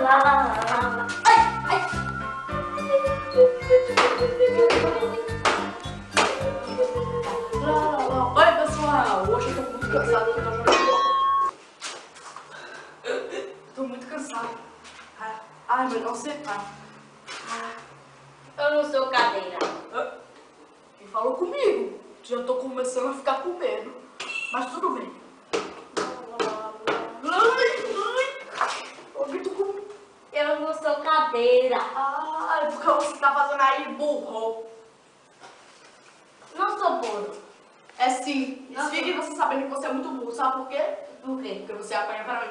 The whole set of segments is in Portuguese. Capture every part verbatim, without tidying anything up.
lá, lá, lá, lá. Ai, ai. Oi, pessoal! Hoje eu tô muito cansado porque eu tô jogando bola. Tô muito cansado. Ai, melhor sentar. Eu não sou cadeira. Quem falou comigo? Já tô começando a ficar com medo. Mas tudo bem. Eu não sou cadeira. Ah, é porque você tá fazendo aí, burro. Não sou burro. É sim. Não Fique você sabendo que você é muito burro. Sabe por quê? Por quê? Porque você apanha pra mim.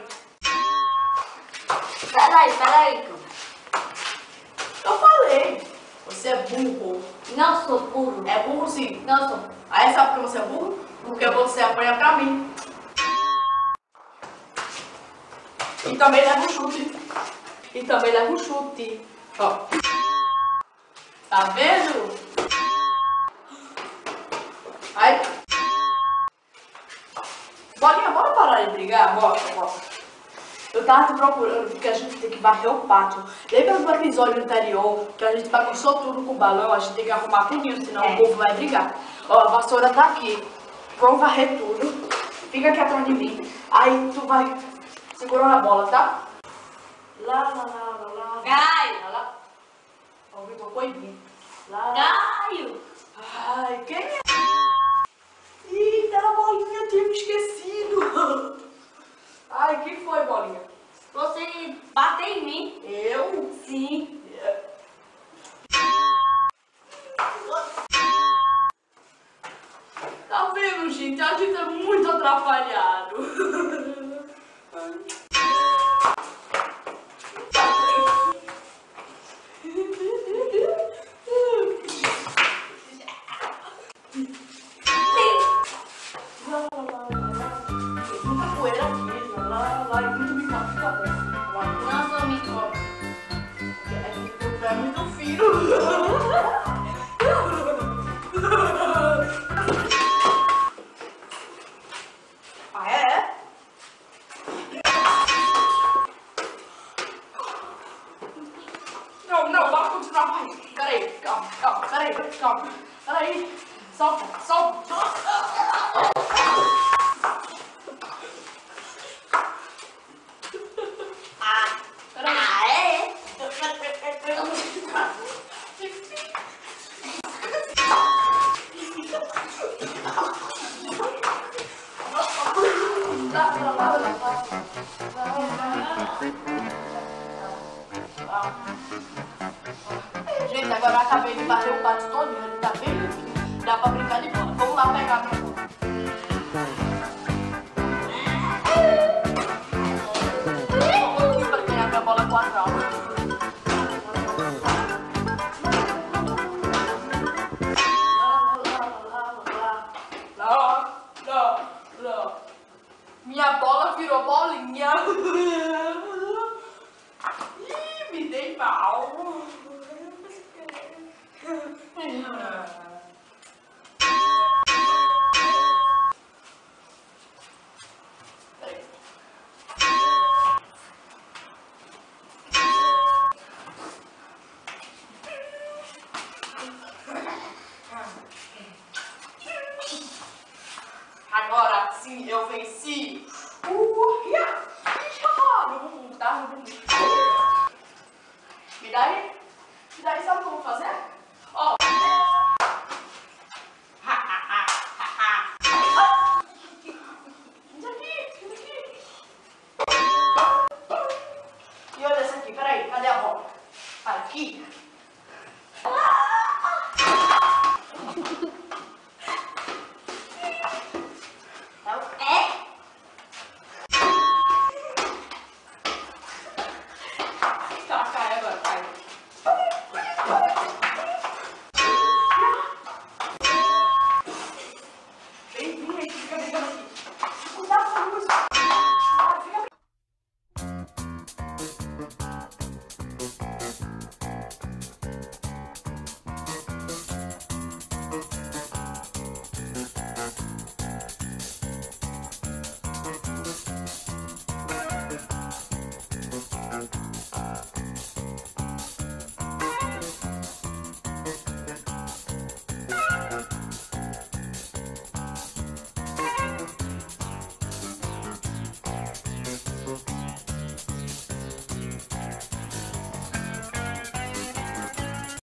Peraí, peraí. Eu falei. Você é burro. Não sou burro. É burro sim. Não sou. Aí sabe por que você é burro? Porque você apanha pra mim. E também leva um chute. E também leva um chute. Ó. Tá vendo? Aí. Bolinha, bora parar de brigar? Bora, bora. Eu tava te procurando porque a gente tem que varrer o pátio. Lembra do episódio anterior que a gente bagunçou tudo com o balão? A gente tem que arrumar tudinho, senão É. o povo vai brigar. Ó, a vassoura tá aqui. Vamos varrer tudo. Fica aqui atrás de mim. Aí tu vai segurando a bola, tá? Lá, lá, lá, lá, lá. Gaio. Lá, lá. Ó, o Vitor coibinho. Lá, lá. Gaio. Ai, quem é? Ih, era a bolinha, tinha me esquecido. Ai, quem foi, bolinha? Você bateu em mim? Eu? Sim. Tá vendo, gente? A gente é muito atrapalhado. Muita poeira aqui, lá, lá, e muito micrófono, tá bom? Não sou micrófono. É muito fino. Ah, é? Não, não, bora continuar, vai. Peraí, calma, calma, peraí, calma. Peraí, solta, solta. Ah, Peraí. ah, é? Gente, agora eu acabei de varrer o pátio todo, ele tá bem limpinho. Dá pra brincar de bola. Vamos lá pegar a minha bola. Vamos pra pegar minha bola com a trava. Lá, lá, lá. Minha bola virou bolinha. Ih, me dei mal. Peraí. Agora sim eu venci. Uh, yeah. Uh, tá? Me dá aí. Me dá aí, sabe o que eu vou fazer? Ó.